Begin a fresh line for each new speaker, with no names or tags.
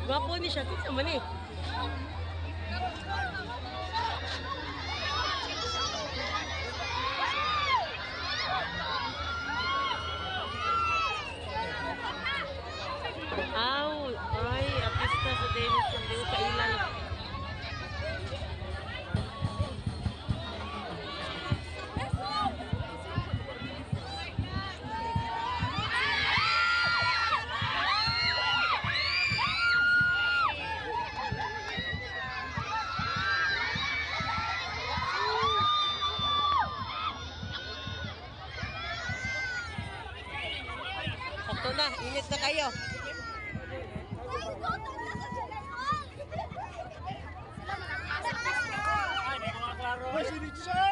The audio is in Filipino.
Gwapo ni siya. Kinsa man eh. Aw, ay, artista sa Dennis yung din sa ilan. Sakto na, init na kayo.
Ay, hindi ko maklaro.